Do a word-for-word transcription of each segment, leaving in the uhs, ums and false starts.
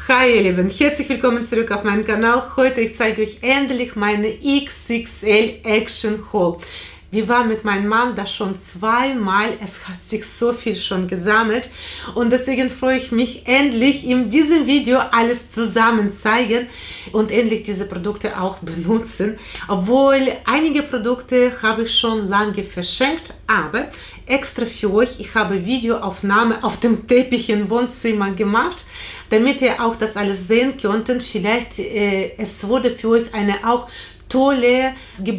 Hi ihr Lieben, herzlich willkommen zurück auf meinen Kanal. Heute ich zeige euch endlich meine X X L Action Haul. Wir waren mit meinem Mann da schon zweimal, es hat sich so viel schon gesammelt und deswegen freue ich mich endlich in diesem Video alles zusammen zeigen und endlich diese Produkte auch benutzen. Obwohl einige Produkte habe ich schon lange verschenkt, aber extra für euch, ich habe Videoaufnahme auf dem Teppich im Wohnzimmer gemacht, damit ihr auch das alles sehen könntet. Vielleicht äh, es wurde für euch eine auch tolle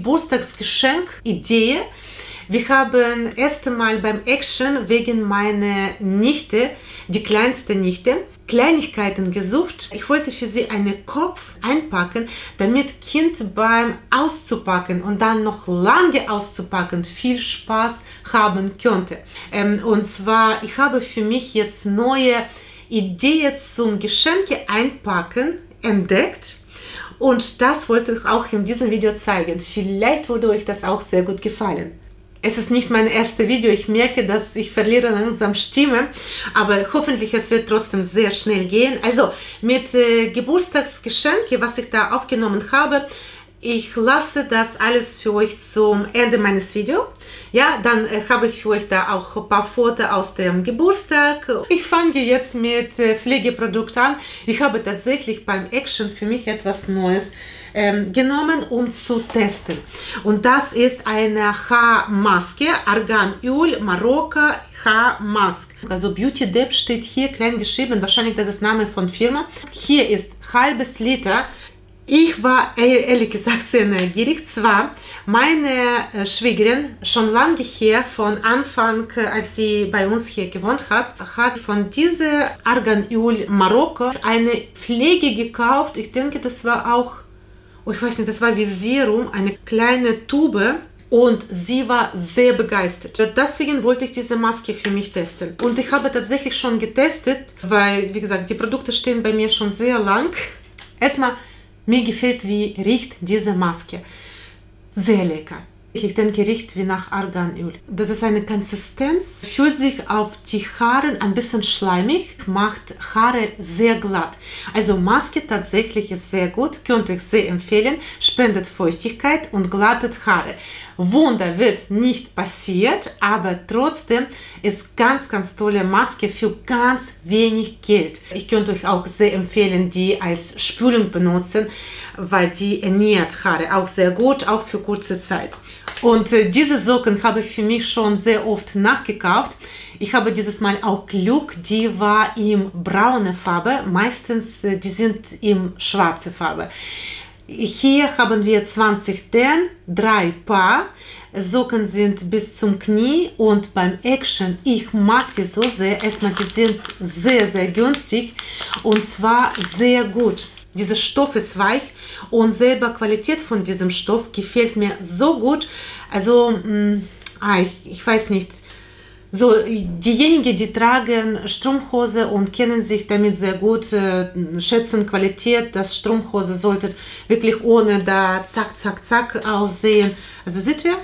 Geburtstagsgeschenk-Idee. Wir haben erst einmal beim Action wegen meiner Nichte, die kleinste Nichte, Kleinigkeiten gesucht. Ich wollte für sie einen Kopf einpacken, damit Kind beim Auszupacken und dann noch lange auszupacken viel Spaß haben könnte. Ähm, und zwar, ich habe für mich jetzt neue Ideen zum Geschenke einpacken entdeckt. Und das wollte ich auch in diesem Video zeigen. Vielleicht würde euch das auch sehr gut gefallen. Es ist nicht mein erstes Video. Ich merke, dass ich verliere langsam Stimme. Aber hoffentlich es wird trotzdem sehr schnell gehen. Also mit äh, Geburtstagsgeschenke, was ich da aufgenommen habe, ich lasse das alles für euch zum Ende meines Videos. Ja, dann äh, habe ich für euch da auch ein paar Fotos aus dem Geburtstag. Ich fange jetzt mit äh, Pflegeprodukten an. Ich habe tatsächlich beim Action für mich etwas Neues ähm, genommen, um zu testen. Und das ist eine Haarmaske, Arganöl Marokko Haarmaske. Also Beauty Dep steht hier klein geschrieben, wahrscheinlich das ist der Name von Firma. Hier ist halbes Liter. Ich war ehrlich gesagt sehr neugierig. Zwar meine Schwägerin schon lange her, von Anfang, als sie bei uns hier gewohnt hat, hat von dieser Arganöl Marokko eine Pflege gekauft. Ich denke, das war auch, oh, ich weiß nicht, das war wie Serum, eine kleine Tube. Und sie war sehr begeistert. Deswegen wollte ich diese Maske für mich testen. Und ich habe tatsächlich schon getestet, weil, wie gesagt, die Produkte stehen bei mir schon sehr lang. Erstmal, mir gefällt, wie riecht diese Maske. Sehr lecker. Ich denke, riecht wie nach Arganöl. Das ist eine Konsistenz, fühlt sich auf die Haare ein bisschen schleimig, macht Haare sehr glatt. Also Maske tatsächlich ist sehr gut, könnte ich sehr empfehlen, spendet Feuchtigkeit und glattet Haare. Wunder wird nicht passiert, aber trotzdem ist ganz, ganz tolle Maske für ganz wenig Geld. Ich könnte euch auch sehr empfehlen, die als Spülung benutzen, weil die ernährt Haare auch sehr gut, auch für kurze Zeit. Und äh, diese Socken habe ich für mich schon sehr oft nachgekauft. Ich habe dieses Mal auch Glück, die war in braune Farbe, meistens äh, die sind in schwarze Farbe. Hier haben wir zwanzig Ten, drei Paar. Socken sind bis zum Knie und beim Action, ich mag die so sehr. Erstmal, die sind sehr, sehr günstig und zwar sehr gut. Dieser Stoff ist weich und selber Qualität von diesem Stoff gefällt mir so gut. Also, mh, ah, ich, ich weiß nicht. So, diejenigen, die tragen Strumpfhose und kennen sich damit sehr gut, äh, schätzen Qualität. Das Strumpfhose sollte wirklich ohne da zack, zack, zack aussehen. Also seht ihr?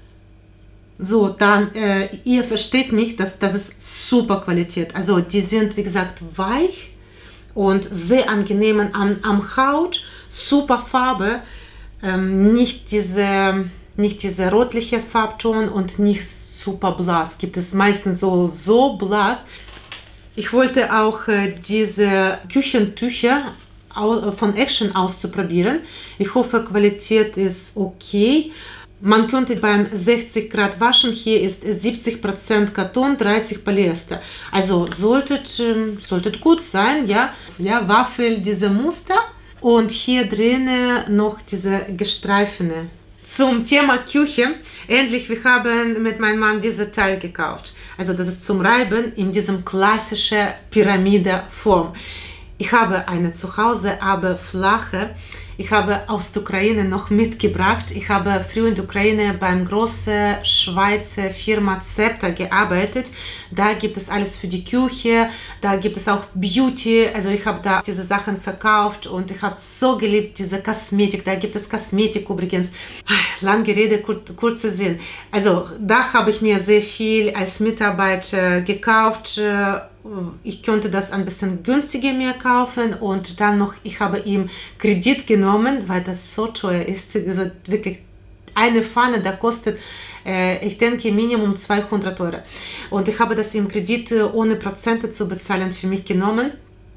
So, dann, äh, ihr versteht mich, dass das ist super Qualität. Also die sind, wie gesagt, weich und sehr angenehm am, am Haut. Super Farbe, ähm, nicht diese, nicht diese rotliche Farbton und nicht super blass. Gibt es meistens so, so blass. Ich wollte auch äh, diese Küchentücher von Action auszuprobieren. Ich hoffe, Qualität ist okay. Man könnte beim sechzig Grad waschen. Hier ist siebzig Prozent Karton, dreißig Polyester. Also solltet, ähm, solltet gut sein. Ja, ja, Waffel, diese Muster. Und hier drinnen noch diese gestreifene. Zum Thema Küche. Endlich, wir haben mit meinem Mann dieses Teil gekauft. Also das ist zum Reiben in diesem klassischen Pyramide-Form. Ich habe eine zu Hause, aber flache. Ich habe aus der Ukraine noch mitgebracht. Ich habe früher in der Ukraine beim großen Schweizer Firma Zepter gearbeitet. Da gibt es alles für die Küche, da gibt es auch Beauty. Also ich habe da diese Sachen verkauft und ich habe so geliebt, diese Kosmetik. Da gibt es Kosmetik übrigens. Lange Rede, kur kurzer Sinn. Also da habe ich mir sehr viel als Mitarbeiter gekauft. ich könnte das ein bisschen günstiger mehr kaufen und dann noch, ich habe ihm Kredit genommen, weil das so teuer ist. Also wirklich eine Pfanne, da kostet, äh, ich denke, Minimum zweihundert Euro. Und ich habe das im Kredit ohne Prozente zu bezahlen für mich genommen.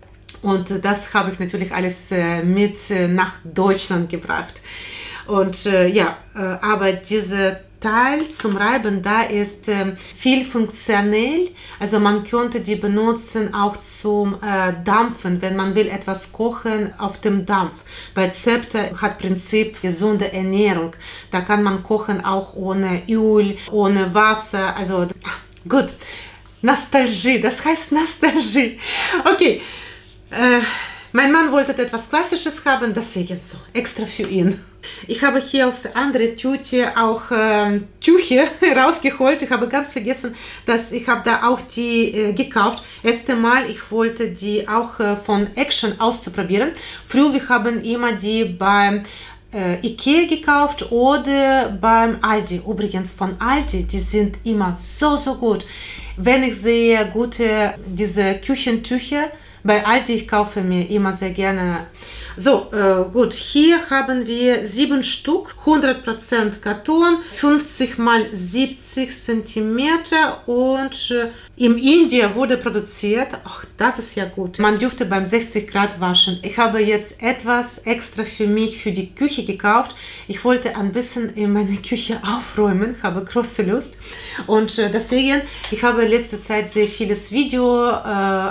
Und das habe ich natürlich alles äh, mit äh, nach Deutschland gebracht. Und äh, ja, äh, aber dieser Teil zum Reiben da ist äh, viel funktionell. Also man könnte die benutzen auch zum äh, Dampfen, wenn man will etwas kochen auf dem Dampf. Weil Zepter hat Prinzip gesunde Ernährung. Da kann man kochen auch ohne Öl, ohne Wasser. Also gut, Nostalgie, das heißt Nostalgie. Okay. Äh, mein Mann wollte etwas Klassisches haben, deswegen so, extra für ihn. Ich habe hier aus der anderen Tüte auch äh, Tücher rausgeholt. Ich habe ganz vergessen, dass ich habe da auch die äh, gekauft. Erste Mal, ich wollte die auch äh, von Action auszuprobieren. Früher, wir haben immer die beim äh, Ikea gekauft oder beim Aldi. Übrigens von Aldi, die sind immer so, so gut. Wenn ich sehe gute, diese Küchentücher, bei Aldi, ich kaufe mir immer sehr gerne. So, äh, gut, hier haben wir sieben Stück, hundert Prozent Karton, fünfzig mal siebzig Zentimeter und äh, in Indien wurde produziert. Ach, das ist ja gut. Man dürfte beim sechzig Grad waschen. Ich habe jetzt etwas extra für mich, für die Küche gekauft. Ich wollte ein bisschen in meine Küche aufräumen, habe große Lust. Und äh, deswegen, ich habe letzte Zeit sehr vieles Video äh,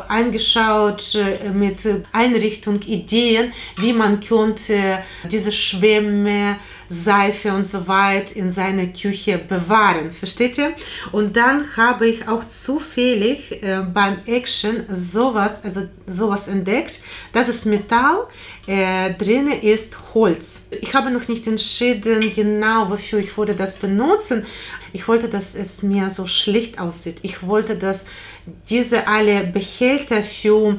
angeschaut äh, mit Einrichtung, Ideen, wie man könnte diese Schwämme, Seife und so weiter in seiner Küche bewahren, versteht ihr? Und dann habe ich auch zufällig äh, beim Action sowas, also sowas entdeckt. Das ist Metall, äh, drin ist Holz. Ich habe noch nicht entschieden, genau wofür ich wollte das benutzen. Ich wollte, dass es mir so schlicht aussieht. Ich wollte, dass diese alle Behälter für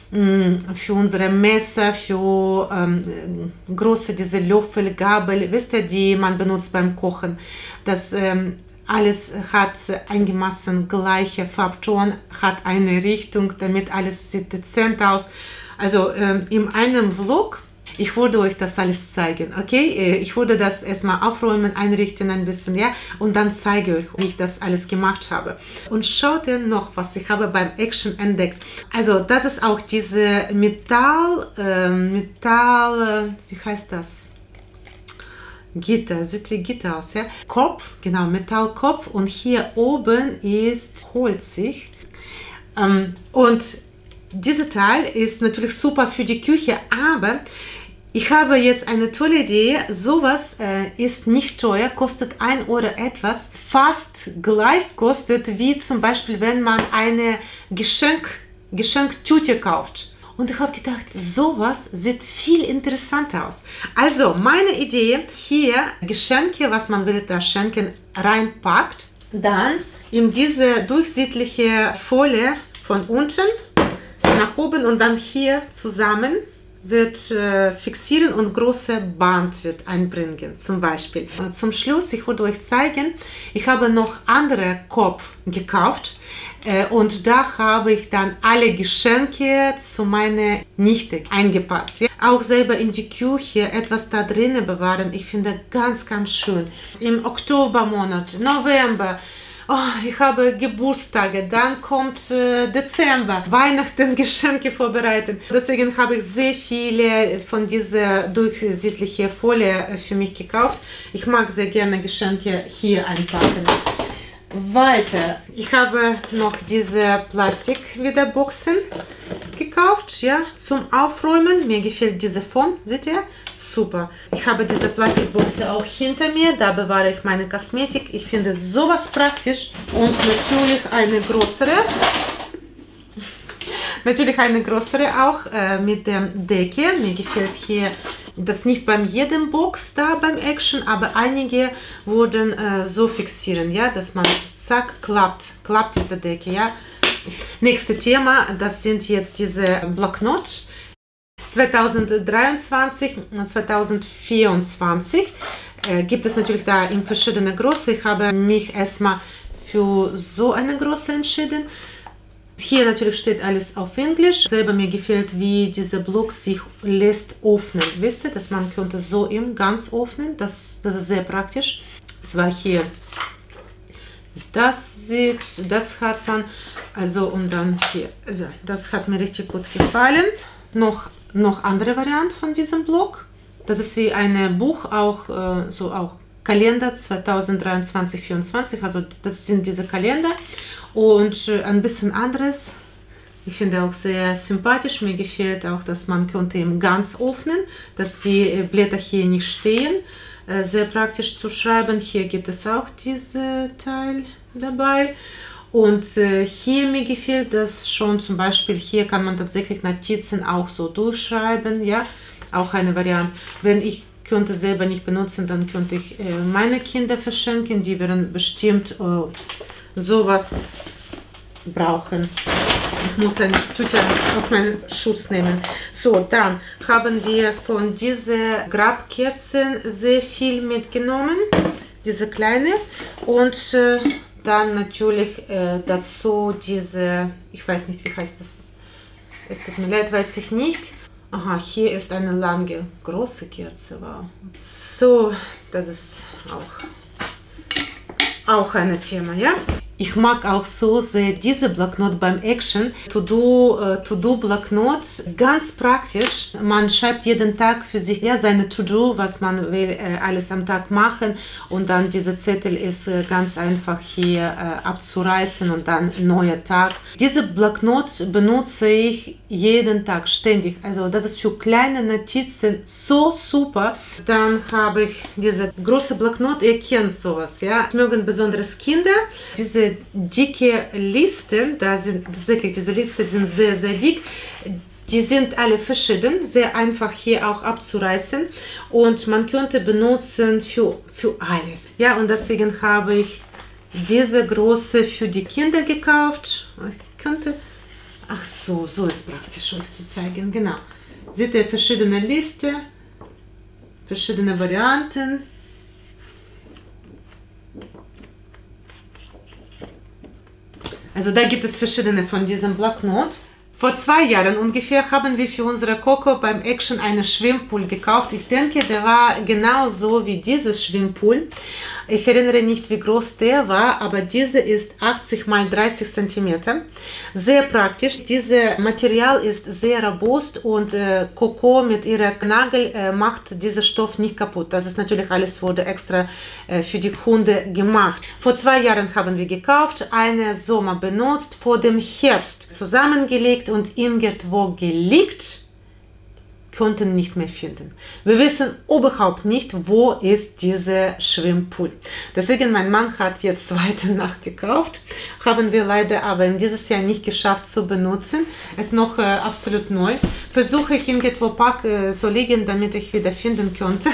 für unsere Messer, für ähm, große diese Löffel, Gabel, wisst ihr, die man benutzt beim Kochen. Das ähm, alles hat einigermaßen gleiche Farbton, hat eine Richtung, damit alles sieht dezent aus. Also ähm, in einem Vlog, ich würde euch das alles zeigen, okay? Ich würde das erstmal aufräumen, einrichten ein bisschen, ja? Und dann zeige ich euch, wie ich das alles gemacht habe. Und schaut ihr noch, was ich habe beim Action entdeckt. Also das ist auch diese Metall, äh, Metall, äh, wie heißt das? Gitter, sieht wie Gitter aus, ja? Kopf, genau, Metallkopf. Und hier oben ist holzig. Ähm, und dieser Teil ist natürlich super für die Küche, aber ich habe jetzt eine tolle Idee. Sowas äh, ist nicht teuer, kostet ein Euro etwas, fast gleich kostet wie zum Beispiel, wenn man eine Geschenk, Geschenktüte kauft. Und ich habe gedacht, sowas sieht viel interessanter aus. Also meine Idee, hier Geschenke, was man will da schenken, reinpackt, dann in diese durchsichtige Folie von unten nach oben und dann hier zusammen wird äh, fixieren und große Band wird einbringen, zum Beispiel. Und zum Schluss, ich würde euch zeigen, ich habe noch andere Kopf gekauft äh, und da habe ich dann alle Geschenke zu meiner Nichte eingepackt. Ja? Auch selber in die Küche etwas da drinnen bewahren, ich finde ganz, ganz schön. Im Oktobermonat, November, oh, ich habe Geburtstage, dann kommt äh, Dezember, Weihnachten, Geschenke vorbereiten. Deswegen habe ich sehr viele von dieser durchsichtigen Folie für mich gekauft. Ich mag sehr gerne Geschenke hier einpacken. Weiter, ich habe noch diese Plastik-Wiederboxen gekauft, ja, zum Aufräumen. Mir gefällt diese Form, seht ihr? Super. Ich habe diese Plastikboxe auch hinter mir, da bewahre ich meine Kosmetik. Ich finde sowas praktisch und natürlich eine größere. Natürlich eine größere auch äh, mit der Decke. Mir gefällt hier das nicht beim jedem Box da beim Action, aber einige wurden äh, so fixieren, ja, dass man zack klappt, klappt diese Decke, ja. Nächstes Thema, das sind jetzt diese Blocknote zweitausenddreiundzwanzig und zweitausendvierundzwanzig. Äh, gibt es natürlich da in verschiedene Größe. Ich habe mich erstmal für so eine Größe entschieden. Hier natürlich steht alles auf Englisch. Selber mir gefällt, wie dieser Block sich lässt öffnen. Wisst ihr, dass man könnte so eben ganz öffnen. Das, das ist sehr praktisch. Zwar hier, das sieht, das hat man, also und dann hier, also das hat mir richtig gut gefallen. Noch, noch andere Variante von diesem Block. Das ist wie ein Buch, auch äh, so auch Kalender zweitausenddreiundzwanzig vierundzwanzig, also das sind diese Kalender und äh, ein bisschen anderes. Ich finde auch sehr sympathisch. Mir gefällt auch, dass man könnte ihn ganz öffnen, dass die äh, Blätter hier nicht stehen. Äh, sehr praktisch zu schreiben. Hier gibt es auch diese Teil dabei. Und äh, hier mir gefällt das schon, zum Beispiel hier kann man tatsächlich Notizen auch so durchschreiben, ja, auch eine Variante. Wenn ich könnte selber nicht benutzen, dann könnte ich äh, meine Kinder verschenken, die werden bestimmt äh, sowas brauchen. Ich muss ein Tücher auf meinen Schuss nehmen. So, dann haben wir von diesen Grabkerzen sehr viel mitgenommen, diese kleine, und äh, dann natürlich äh, dazu diese, ich weiß nicht, wie heißt das, es tut mir leid, weiß ich nicht. Aha, hier ist eine lange, große Kerze, wow. So, das ist auch, auch ein Thema, ja. Ich mag auch so sehr diese Blocknot beim Action. To-Do, äh, To-Do-Blocknot, ganz praktisch. Man schreibt jeden Tag für sich ja, seine To-Do, was man will, äh, alles am Tag machen. Und dann dieser Zettel ist äh, ganz einfach hier äh, abzureißen und dann neuer Tag. Diese Blocknot benutze ich jeden Tag ständig. Also das ist für kleine Notizen so super. Dann habe ich diese große Blocknot, ihr kennt sowas, ja. Das mögen besonders Kinder. Diese dicke Listen, da sind tatsächlich diese Listen sind sehr, sehr dick. Die sind alle verschieden, sehr einfach hier auch abzureißen und man könnte benutzen für, für alles. Ja, und deswegen habe ich diese große für die Kinder gekauft. Ich könnte, ach so, so ist praktisch euch zu zeigen, genau. Seht ihr verschiedene Liste, verschiedene Varianten. Also da gibt es verschiedene von diesem Blocknot. Vor zwei Jahren ungefähr haben wir für unsere Coco beim Action einen Schwimmpool gekauft. Ich denke, der war genauso wie dieses Schwimmpool. Ich erinnere nicht, wie groß der war, aber diese ist achtzig mal dreißig Zentimeter. Sehr praktisch. Dieses Material ist sehr robust und äh, Coco mit ihrer Nagel äh, macht diesen Stoff nicht kaputt. Das ist natürlich alles wurde extra äh, für die Hunde gemacht. Vor zwei Jahren haben wir gekauft, einen Sommer benutzt, vor dem Herbst zusammengelegt und irgendwo gelegt. Konnten nicht mehr finden. Wir wissen überhaupt nicht, wo ist dieser Schwimmpool. Deswegen, mein Mann hat jetzt zweite nachgekauft. Haben wir leider aber in dieses Jahr nicht geschafft zu benutzen. Ist noch äh, absolut neu. Versuche ich irgendwo pack, äh, so liegen, damit ich wieder finden könnte.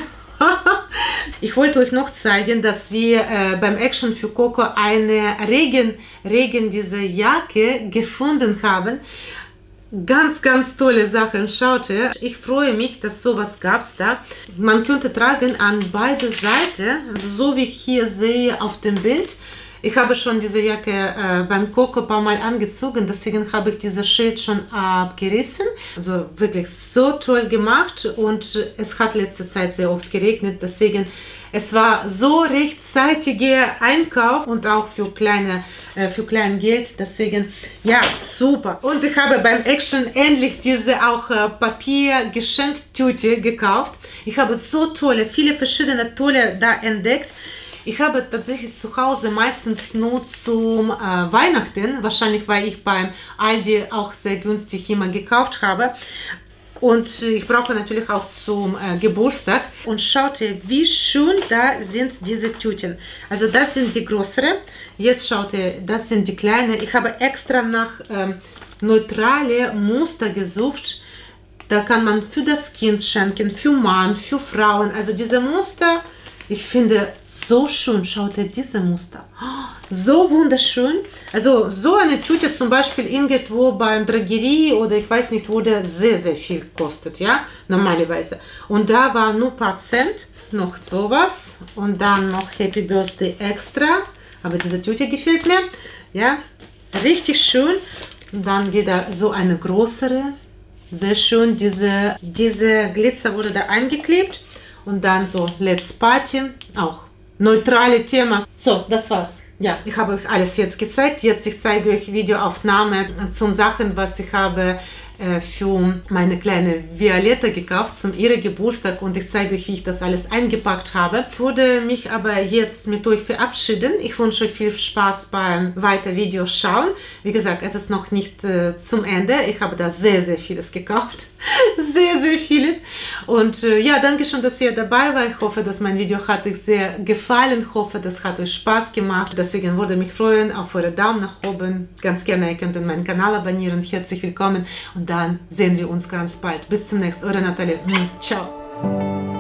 Ich wollte euch noch zeigen, dass wir äh, beim Action für Coco eine Regen, Regen diese Jacke gefunden haben. Ganz, ganz tolle Sachen. Schaut her. Ich freue mich, dass sowas gab es da. Man könnte tragen an beide Seiten, also so wie ich hier sehe auf dem Bild. Ich habe schon diese Jacke äh, beim Coco ein paar Mal angezogen, deswegen habe ich dieses Schild schon abgerissen. Also wirklich so toll gemacht und es hat letzte Zeit sehr oft geregnet, deswegen es war so rechtzeitiger Einkauf und auch für kleine äh, für klein Geld, deswegen ja super. Und ich habe beim Action endlich diese auch äh, Papier-Geschenktüte gekauft. Ich habe so tolle, viele verschiedene tolle da entdeckt. Ich habe tatsächlich zu Hause meistens nur zum äh, Weihnachten, wahrscheinlich weil ich beim Aldi auch sehr günstig immer gekauft habe. Und ich brauche natürlich auch zum äh, Geburtstag. Und schaut ihr, wie schön da sind diese Tüten. Also das sind die größeren. Jetzt schaut ihr, das sind die kleinen. Ich habe extra nach ähm, neutrale Muster gesucht. Da kann man für das Kind schenken, für Mann, für Frauen. Also diese Muster, ich finde so schön. Schaut ihr diese Muster. So wunderschön. Also so eine Tüte zum Beispiel irgendwo beim Drogerie oder ich weiß nicht, wo der sehr, sehr viel kostet, ja, normalerweise. Und da war nur ein paar Cent, noch sowas und dann noch Happy Birthday extra. Aber diese Tüte gefällt mir, ja, richtig schön. Und dann wieder so eine größere. Sehr schön, diese, diese Glitzer wurde da eingeklebt. Und dann so Let's Party, auch neutrale Thema. So, das war's. Ja, ich habe euch alles jetzt gezeigt. Jetzt ich zeige euch Videoaufnahme zum Sachen, was ich habe äh, für meine kleine Violetta gekauft, zum ihrem Geburtstag, und ich zeige euch, wie ich das alles eingepackt habe. Ich würde mich aber jetzt mit euch verabschieden. Ich wünsche euch viel Spaß beim weiter Videos schauen. Wie gesagt, es ist noch nicht äh, zum Ende. Ich habe da sehr, sehr vieles gekauft. Sehr, sehr vieles. Und äh, ja, danke schön, dass ihr dabei wart. Ich hoffe, dass mein Video hat euch sehr gefallen. Ich hoffe, das hat euch Spaß gemacht. Deswegen würde mich freuen auf eure Daumen nach oben. Ganz gerne, ihr könnt meinen Kanal abonnieren. Herzlich willkommen. Und dann sehen wir uns ganz bald. Bis zum nächsten Mal. Eure Nathalie. Ciao.